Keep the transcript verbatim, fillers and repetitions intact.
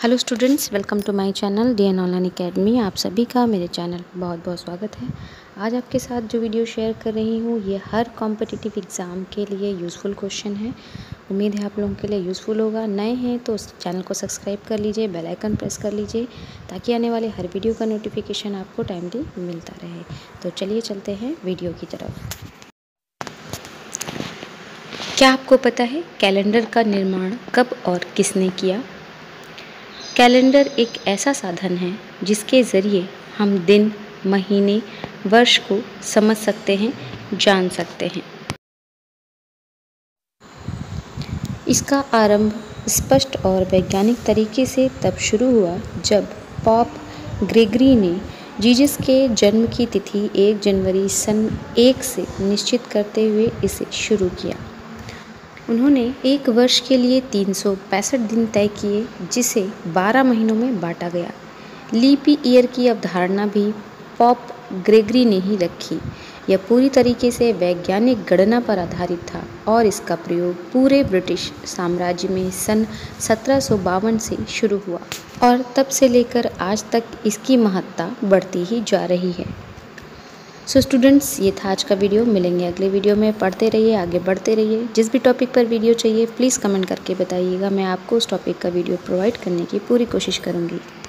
Hello students, welcome to my channel D N online academy. आप सभी का मेरे चैनल पर बहुत बहुत स्वागत है। आज आपके साथ जो वीडियो शेयर कर रही हूँ ये हर कॉम्पिटिटिव एग्ज़ाम के लिए यूज़फुल क्वेश्चन है। उम्मीद है आप लोगों के लिए यूज़फुल होगा। नए हैं तो उस चैनल को सब्सक्राइब कर लीजिए, बेल आइकन प्रेस कर लीजिए ताकि आने वाले हर वीडियो का नोटिफिकेशन आपको टाइमली मिलता रहे। तो चलिए चलते हैं वीडियो की तरफ। क्या आपको पता है कैलेंडर का निर्माण कब और किसने किया? कैलेंडर एक ऐसा साधन है जिसके ज़रिए हम दिन, महीने, वर्ष को समझ सकते हैं, जान सकते हैं। इसका आरंभ स्पष्ट और वैज्ञानिक तरीके से तब शुरू हुआ जब पॉप ग्रेगरी ने जीसस के जन्म की तिथि एक जनवरी सन एक से निश्चित करते हुए इसे शुरू किया। उन्होंने एक वर्ष के लिए तीन सौ पैंसठ दिन तय किए, जिसे बारह महीनों में बांटा गया। लीप ईयर की अवधारणा भी पॉप ग्रेगरी ने ही रखी। यह पूरी तरीके से वैज्ञानिक गणना पर आधारित था और इसका प्रयोग पूरे ब्रिटिश साम्राज्य में सन सत्रह सौ बावन से शुरू हुआ और तब से लेकर आज तक इसकी महत्ता बढ़ती ही जा रही है। सो so स्टूडेंट्स, ये था आज का वीडियो। मिलेंगे अगले वीडियो में। पढ़ते रहिए, आगे बढ़ते रहिए। जिस भी टॉपिक पर वीडियो चाहिए प्लीज़ कमेंट करके बताइएगा। मैं आपको उस टॉपिक का वीडियो प्रोवाइड करने की पूरी कोशिश करूँगी।